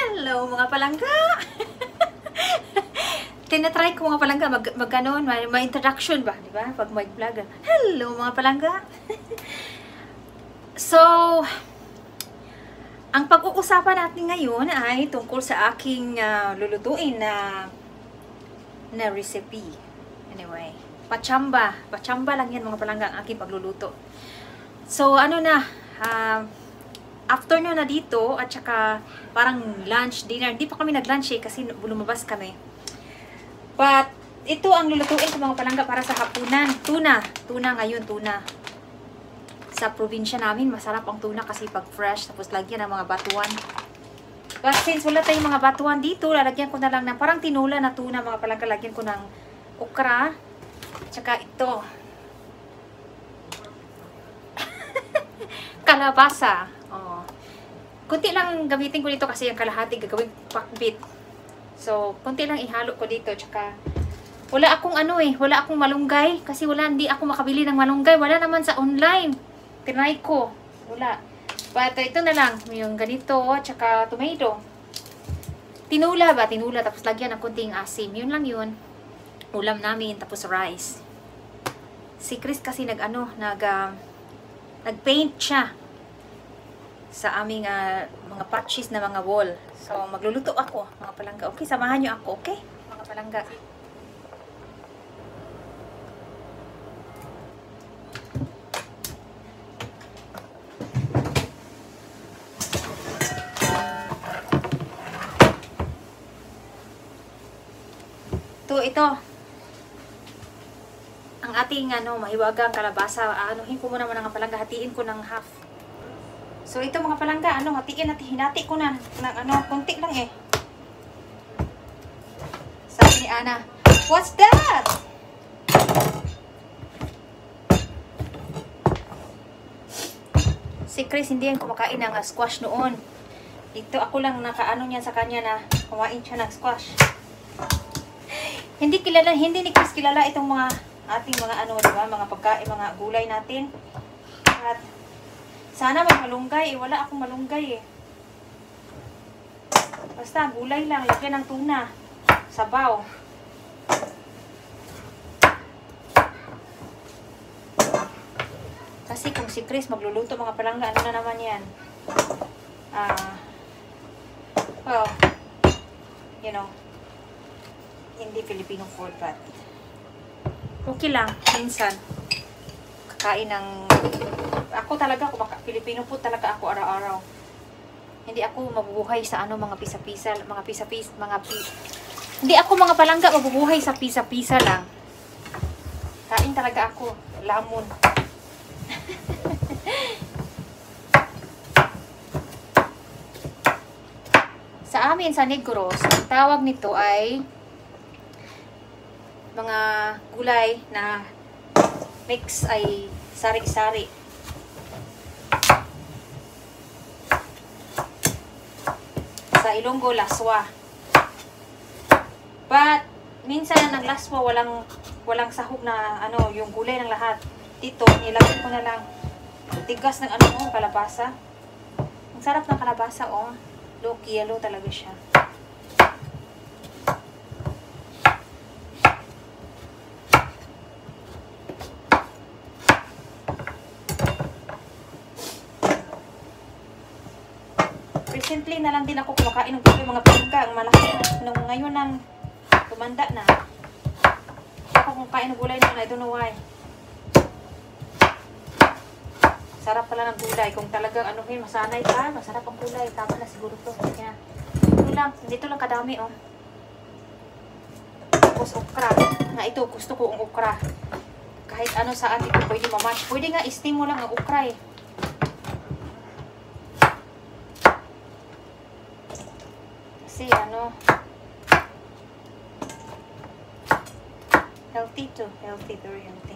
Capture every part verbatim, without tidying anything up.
Hello mga palangga! Tinatry ko mga palangga, mag, mag ano, may, may introduction ba, di ba? Pag may vlog. Hello mga palangga! So, ang pag-uusapan natin ngayon ay tungkol sa aking uh, lulutuin na na recipe. Anyway, pachamba. Pachamba lang yan mga palangga ang aking pagluluto. So, ano na, uh, afternoon na dito, at saka parang lunch, dinner. Hindi pa kami nag-lunch eh, kasi lumabas kami. But, ito ang lulutuin ko mga palangga para sa hapunan. Tuna. Tuna ngayon, tuna. Sa probinsya namin, masarap ang tuna kasi pag fresh, tapos lagyan ng mga batuan. But since wala tayong mga batuan dito, lalagyan ko na lang ng parang tinula na tuna mga palangga. Lagyan ko ng okra. At saka ito. Kalabasa. Oh. Kunti lang gamitin ko dito kasi yung kalahati gagawin pakbit. So, kunti lang ihalo ko dito. Tsaka, wala akong ano eh, wala akong malunggay. Kasi wala, hindi ako makabili ng malunggay. Wala naman sa online. Tinry ko. Wala. But, ito na lang. Yung ganito, tsaka tomato. Tinula ba? Tinula. Tapos lagyan ng kunting asim. Yun lang yun. Ulam namin. Tapos rice. Si Chris kasi nag-ano, nag, uh, nag-paint siya sa aming uh, mga patches na mga wall. So, magluluto ako, mga palangga. Okay, samahan nyo ako, okay? Mga palangga. Ito, ito. Ang ating, ano, mahiwagang kalabasa. Anuhin ko muna mga palangga. Hatiin ko ng half. So, ito mga palangga, ano, hatiin natin, hinati ko na, ng, ano, konti lang eh. Sabi ni Ana, what's that? Si Chris, hindi yan kumakain ng uh, squash noon. Ito, ako lang nakaano niya sa kanya na kumain siya ng squash. Hindi kilala, hindi ni Chris kilala itong mga, ating mga ano, diba, mga pagkain, mga gulay natin. At, sana may malunggay. Eh, wala akong malunggay eh. Basta gulay lang. Lagyan ng tuna. Sabaw. Kasi kung si Chris magluluto mga palangga, ano na naman yan? Ah, uh, well, you know, hindi Filipino food, but okay lang. Minsan, kakain ng ako talaga, kumaka Filipino food talaga ako araw-araw. Hindi ako mabubuhay sa ano mga pisa-pisa, mga pisa-pisa, mga pi Hindi ako mga palangga mabubuhay sa pisa-pisa lang. Kain talaga ako, lamon. Sa amin sa Negros, ang tawag nito ay mga gulay na mix ay sari-sari. Sa Ilonggo, laswa. But, minsan ang laswa, walang, walang sahog na, ano, yung gulay ng lahat. Dito, nilagay ko na lang tigas ng, ano, oh, kalabasa. Ang sarap ng kalabasa, oh. Look, yellow talaga siya. Recently na lang din ako kumakain ng mga palangga, ang malaki. Nung ngayon nang tumanda na. Ako kumakain ng gulay naman, I don't know why. Sarap pala ng gulay. Kung talagang ano yun, masanay ka, masarap ang gulay. Tama na siguro to. Kaya, ito lang, dito lang kadami, oh. Tapos okra. Na ito, gusto ko ang okra. Kahit ano saan ito pwede mamatch. Pwede nga, steam mo lang ang okra eh. Kasi ano, healthy too. Healthy, very healthy.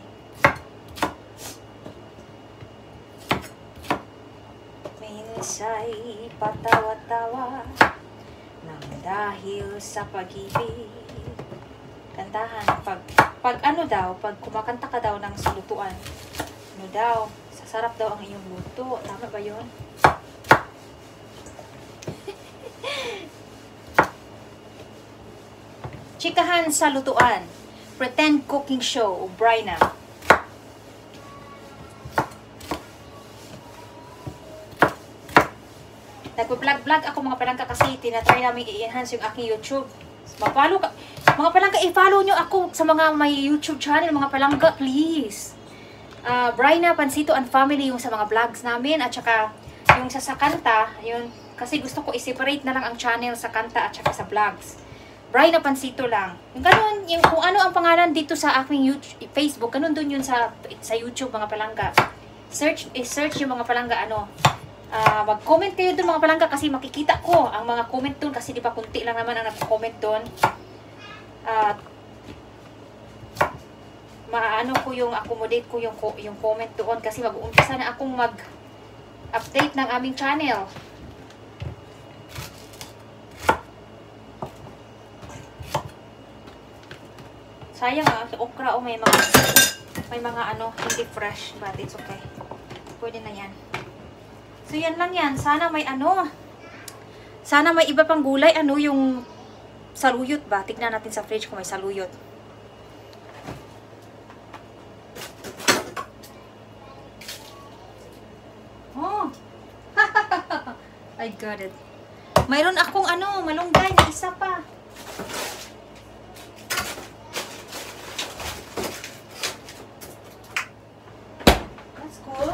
Minsa'y patawa-tawa nang dahil sa pag-ibig. Kantahan. Pag, pag ano daw, pag kumakanta ka daw ng salutuan, ano daw, sasarap daw ang iyong luto. Tama ba yun? Chikahan sa lutuan. Pretend cooking show. Bryna. Nagpa-vlog-vlog ako mga palangka kasi tinatry namin i-enhance yung aking YouTube. Mag-follow ka. Mga palangka, i-follow nyo ako sa mga may YouTube channel. Mga palangka, please. Uh, Bryna Pansito and Family yung sa mga vlogs namin. At saka yung sa sa kanta, yun. Kasi gusto ko i-separate na lang ang channel sa kanta at saka sa vlogs. Bryna Pansito lang. Yung ganun, yung, kung ano ang pangalan dito sa aking YouTube, Facebook, ganun dun yun sa, sa YouTube mga palangka. Search, i-search yung mga palangka ano. Uh, mag-comment kayo dun mga palangga kasi makikita ko ang mga comment dun kasi di ba kunti lang naman ang nag-comment dun. At uh, maano ko yung accommodate ko yung yung comment doon kasi mag-uumpisa na akong mag-update ng aming channel. Sayang ah, okra o oh, may mga may mga ano hindi fresh but it's okay. Pwede na yan. So, yan lang yan. Sana may ano. Sana may iba pang gulay. Ano yung saluyot ba? Tignan natin sa fridge kung may saluyot. Oh! I got it. Mayroon akong ano, malunggay na isa pa. That's cool.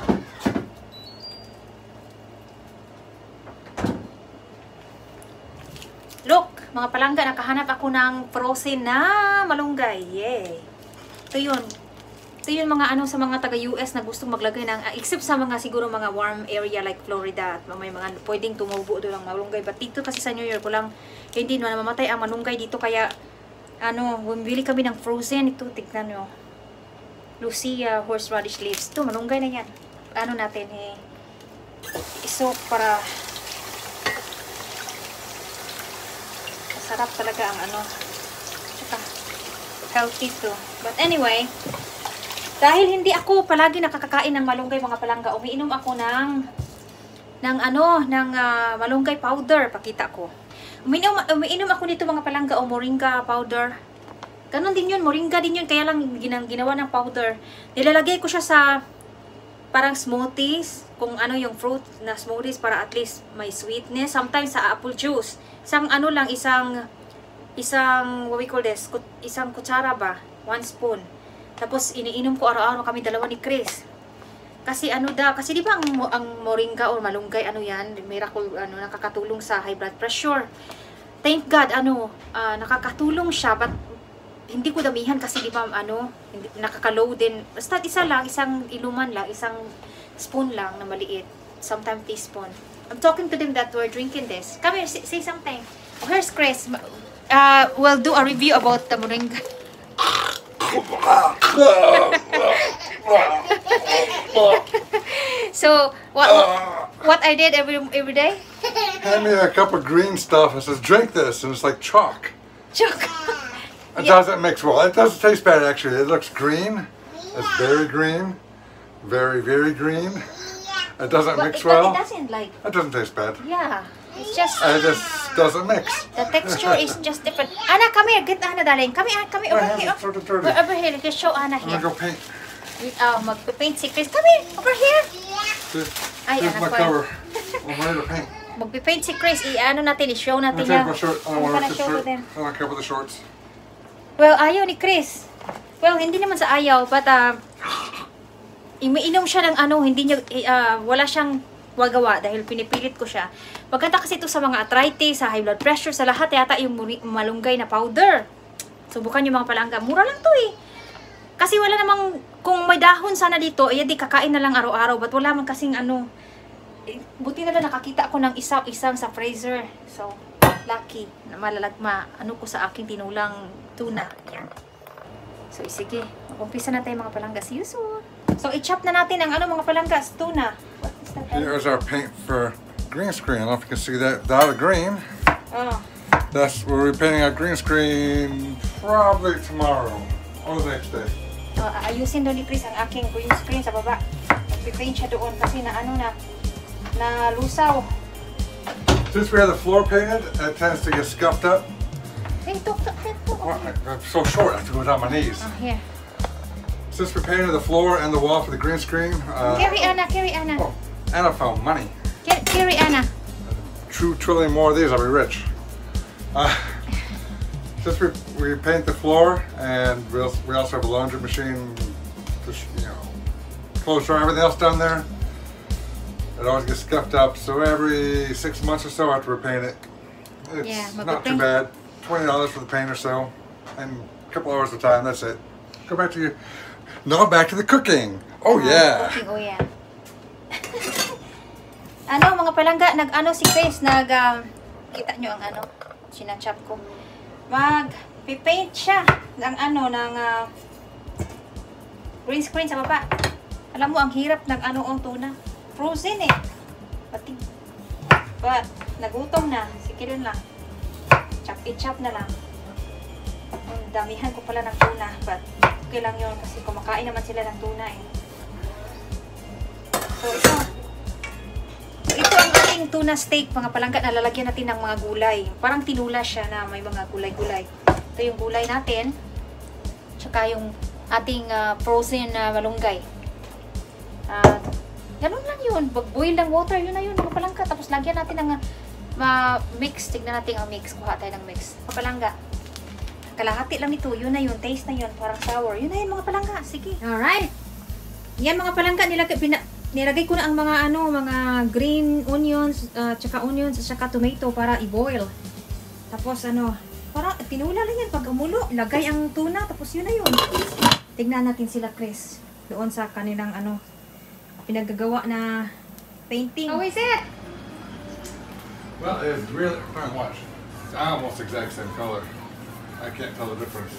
Look, mga palangga, nakahanap ako ng frozen na malunggay. Yay! Ito yun. Ito yun mga ano sa mga taga-U S na gustong maglagay ng, uh, except sa mga siguro mga warm area like Florida at may mga pwedeng tumubo doon ng malunggay. But dito kasi sa New York, walang, hindi na mamatay ang malunggay dito. Kaya, ano, bumili kami ng frozen. Ito, tignan nyo. Lucia horseradish leaves. Ito, malunggay na yan. Ano natin, eh. Iso para sarap talaga ang ano. Tsaka, healthy to. But anyway, dahil hindi ako palagi nakakakain ng malunggay mga palangga, umiinom ako ng ng ano, ng uh, malunggay powder. Pakita ko. Umiinom, umiinom ako nito mga palangga o moringa powder. Ganon din yun, moringa din yun. Kaya lang ginang, ginawa ng powder. Nilalagay ko siya sa parang smoothies. Kung ano yung fruit na smoothies para at least may sweetness. Sometimes sa apple juice. Isang ano lang, isang, isang, what we call this, isang kutsara ba? One spoon. Tapos, iniinom ko araw-araw kami dalawa ni Chris. Kasi ano daw, kasi di ba ang, ang moringa or malunggay, ano yan, miracle, ano, nakakatulong sa high blood pressure. Thank God, ano, uh, nakakatulong siya, but hindi ko damihan kasi di ba, ano, hindi, nakakalow din. Basta isa lang, isang iluman lang, isang spoon lang na maliit. Sometimes teaspoon. I'm talking to them that we're drinking this. Come here, say, say something. Oh, here's Chris. Uh, we'll do a review about the moringa. So, what, what I did every every day? Hand me a cup of green stuff and says, drink this. And it's like chalk. Chalk. It Yeah. doesn't mix well. It doesn't taste bad, actually. It looks green. It's very green. Very, very green. It doesn't But mix it, well. it doesn't like, It doesn't taste bad. yeah. It's just, It just doesn't mix. the texture is just different. Anna, come here. Get Anna, darling. Come here, come here, My over hands here. are sort of dirty. We're over here. Let's show Anna I'm here. gonna go paint. Oh, magpipaint si Chris. Come here, over here. This, Ay, this is anak my ko. cover. I'm ready to paint. Magpipaint si Chris. I-ano natin, i-show I'm natin gonna take niya. my shirt. I don't Ano want ka to na-show to shirt. them? I don't care about the shorts. Well, ayaw ni Chris. Well, hindi naman sa ayaw, but uh, imiinom siya ng ano, hindi niya, uh, wala siyang wagawa dahil pinipilit ko siya. Maganda kasi ito sa mga arthritis, sa high blood pressure, sa lahat yata yung malunggay na powder. Subukan yung mga palangga. Mura lang to eh. Kasi wala namang, kung may dahon sana dito, eh di kakain na lang araw-araw. But wala man kasing ano, eh, buti na lang nakakita ako ng isa, isang sa freezer. So, lucky na malalagma, ano ko sa aking tinulang tuna. Yan. So, sige. Mag-umpisa na tayo mga palangga. See you soon. So, i-chop na natin ang ano mga palanggas. Tuna. What is that? Here's our paint for green screen. I don't know if you can see that. Without a green. Oh. That's we're repainting our green screen probably tomorrow or the next day. Uh, ayusin doon ni Chris ang aking green screen sa baba. Mag-paint siya doon kasi na ano na, na lusaw. Since we have the floor painted, it tends to get scuffed up. Okay, talk, talk, talk, talk. Well, I- I'm so short, I have to go down my knees. Oh, here. Since we painted the floor and the wall for the green screen, uh, Carry Anna, carry Anna. oh, Anna found money. Car- Carry Anna. Two trillion more of these, I'll be rich. Uh, since we, we paint the floor and we also, we also have a laundry machine, just, you know, clothes dry, everything else down there, it always gets scuffed up. So every six months or so after we paint it, it's Yeah, but not the too thing- bad. twenty dollars for the paint or so, and a couple hours of time, that's it. Go back to your, no, back to the cooking. Oh Ah, yeah. cooking, oh yeah. Ano, mga palangga, nag-ano si Chris, nag, um, kita nyo ang ano, sinachap ko. Mag-paint siya ng ano, ng uh, green screen sa baba. Alam mo, ang hirap ng ano ang tuna. Frozen eh. Pati, but, nagutom na. Sige dun lang. Chop-it-chop na lang. Ang damihan ko pala ng tuna, but okay lang yun kasi kumakain naman sila ng tuna eh. So, ito. So, ito ang ating tuna steak, mga palangga, na lalagyan natin ng mga gulay. Parang tinula siya na may mga gulay-gulay. Ito yung gulay natin. Tsaka yung ating uh, frozen uh, malunggay. At, ganun lang yun. Pag-boil ng water, yun na yun, mga palangga. Tapos lagyan natin ng uh, mix. Tignan natin ang mix. Kuha tayo ng mix. Mga palangga. Kalahati lang ito. Yun na yun. Taste na yun. Parang sour. Yun na yun, mga palangga. Sige. Alright. Yan, mga palangga. Nilagay, pina, nilagay ko na ang mga ano, mga green onions, uh, tsaka onions, tsaka tomato para i-boil. Tapos ano, parang tinula lang yan. Pag umulo, lagay ang tuna. Tapos yun na yun. Tignan natin sila, Chris. Doon sa kanilang ano, pinaggagawa na painting. How is it? Well, it's really, fine, watch. It's almost exact same color. I can't tell the difference.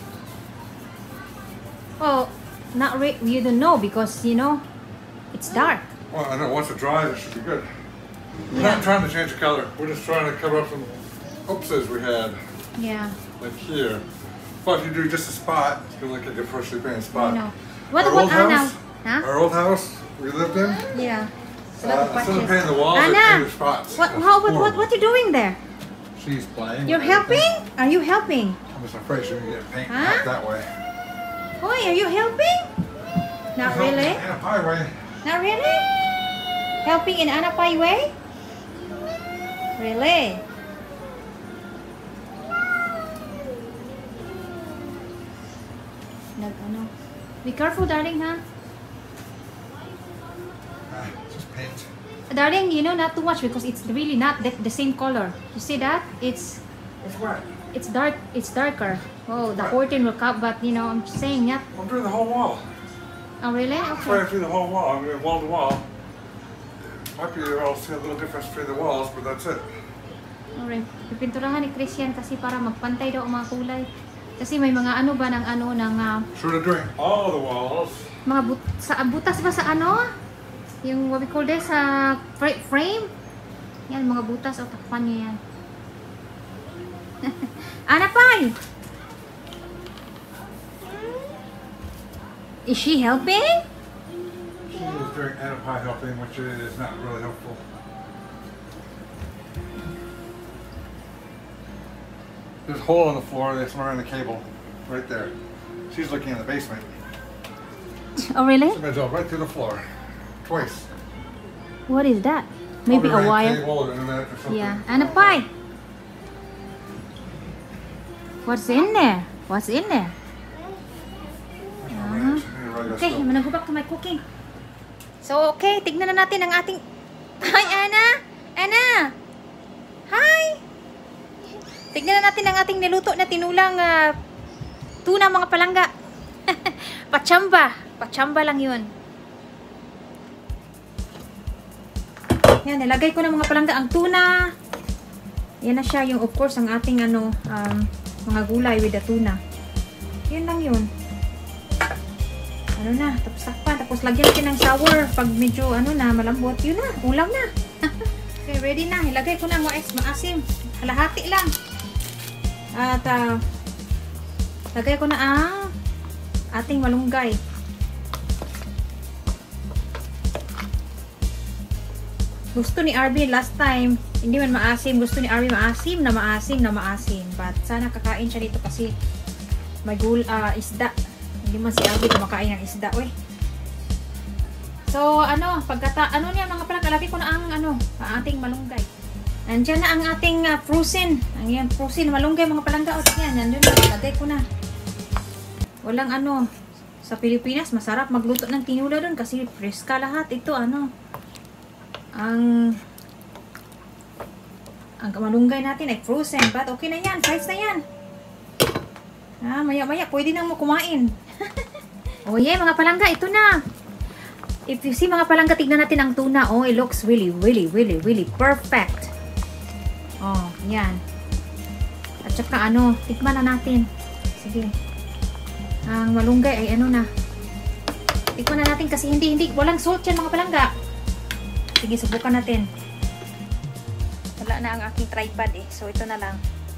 Well, not re you don't know because, you know, it's dark. Well, I know once it dries, it should be good. We're Yeah. not trying to change the color. We're just trying to cover up some oopses we had, Yeah, like here. But if you do just a spot, it's gonna look like a freshly painted spot. I know. What Our about old Anna? house, Huh? our old house we lived in, Yeah. uh, instead of painting the walls, they Anna, painted spots. what, It was how, what, what, horrible. what you doing there? She's playing. You're with everything. helping? Are you helping? I'm just afraid she's gonna get paint Huh? out that way. Hoy, are you helping? Not really? In a pie way. Not really? Helping in Anna Pai way? Really? Nag ano? Be careful, darling, ha? Ah, just paint. Darling, you know, not too much because it's really not the, the same color. You see that? It's It's wet. it's dark. It's darker. Oh, the curtain will come, but you know, I'm saying yeah. I'm doing the whole wall. Oh, really? Right Okay. through the whole wall. I mean, wall to wall. Might be I'll see a little difference between the walls, but that's it. Alright. Pipinturahan ni Christian kasi para magpantay daw ang mga kulay. Kasi may mga ano ba ng ano ng uh, So they're doing all the walls. mga but sa butas ba sa ano? Yung what we call this sa fra- frame. Yan mga butas o takpan niya yan. Ana Pai. Is she helping? She is doing Anna pie helping, which is not really helpful. There's a hole in the floor. That's where in the cable, right there. She's looking in the basement. Oh really? It's all right through the floor, twice. What is that? Maybe Probably a ran wire. Cable or internet or something. Yeah. Ana Pai. What's in there? What's in there? Uh-huh. Really Okay, I'm gonna go back to my cooking. So, okay, tignan na natin ang ating... Hi, Anna! Anna! Hi! Tignan na natin ang ating niluto na tinulang uh, tuna, mga palangga. Pachamba. Pachamba lang yun. Yan, nilagay ko na mga palangga ang tuna. Yan na siya, yung of course, ang ating ano, um, mga gulay with the tuna. Yun lang yun. Ano na, tapos takpan, tapos lagyan natin ng sour pag medyo ano na, malambot, yun na, ulam na. Okay, ready na, ilagay ko na ang mais, maasim, halahati lang. At uh, lagay ko na ang ating malunggay. Gusto ni Arvin last time, Hindi man maasim. Gusto ni Ari maasim na maasim na maasim. But sana kakain siya dito kasi may gul uh, isda. Hindi man si Ari kumakain ng isda. Uy. So, ano, pagkata, ano niya mga palangga, lagi ko na ang, ano, ang ating malunggay. Nandiyan na ang ating uh, frozen. Ang yan, frozen malunggay mga palangga. O, yan, nandiyan na, lagay ko na. Walang ano, sa Pilipinas, masarap magluto ng tinula doon kasi freska lahat. Ito, ano, ang, ang malunggay natin ay frozen. But okay na yan, size na yan. Ah, maya-maya, pwede nang mo kumain. O, yeah, mga palangga, ito na. If you see mga palangga, tignan natin ang tuna. Oh, it looks really, really, really, really perfect. Oh, yan. At saka ano, tikman na natin. Sige. Ang malunggay ay ano na. Tikman na natin kasi hindi, hindi, walang salt yan mga palangga. Sige, subukan natin. Wala na ang aking tripod eh. So, ito na lang.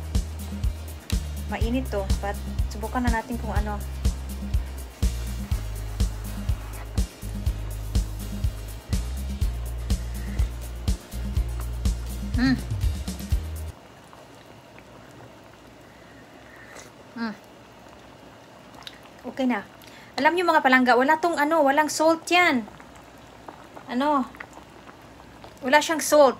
Mainit to. But, subukan na natin kung ano. Hmm. Hmm. Okay na. Alam niyo mga palangga, wala tong ano, walang salt yan. Ano? Wala siyang salt.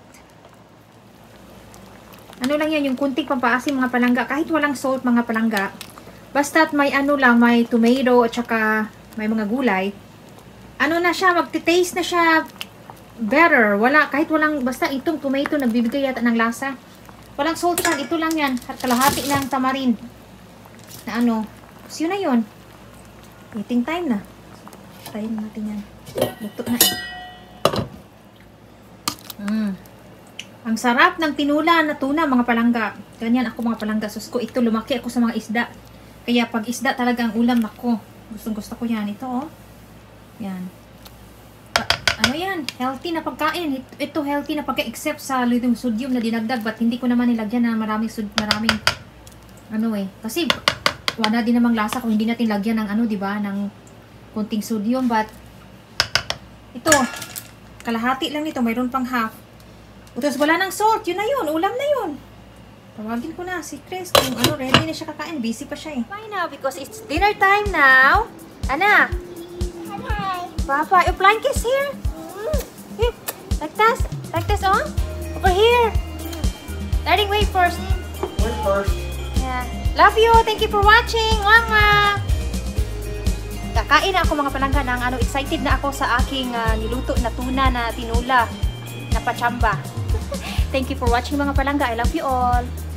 Ano lang yan, yung kunting pampaasim mga palangga. Kahit walang salt mga palangga. Basta't may ano lang, may tomato at saka may mga gulay. Ano na siya, magti-taste na siya better. Wala, kahit walang, basta itong tomato nagbibigay yata ng lasa. Walang salt yan, ito lang yan. At kalahati ng tamarin. Na ano, so yun na yun. Eating time na. Try natin yan. Luto na eh. Mm. Ang sarap ng tinula na tuna mga palangga. Ganyan ako mga palangga. Sus ko, ito lumaki ako sa mga isda. Kaya pag isda talaga ang ulam ako. Gustong gusto ko yan. Ito oh. Yan. Ano yan? Healthy na pagkain. Ito healthy na pagkain except sa litong sodium na dinagdag. But hindi ko naman nilagyan na maraming, maraming ano eh. Kasi wala din namang lasa kung hindi natin lagyan ng ano, diba? Ng kunting sodium. But ito, kalahati lang nito. Mayroon pang half. Tapos wala ng salt. Yun na yun. Ulam na yun. Tawagin ko na si Chris kung ano, ready na siya kakain. Busy pa siya eh. Bye now because it's dinner time now. Ana? Hi. Papa, your blanket is here. Here. Like this. Like this on. Over here. Darling, wait first. Wait first. Yeah. Love you. Thank you for watching. Mama. Kakain na ako mga palangga ng ano, excited na ako sa aking uh, niluto na tuna na tinula na pachamba. Thank you for watching mga palangga. I love you all.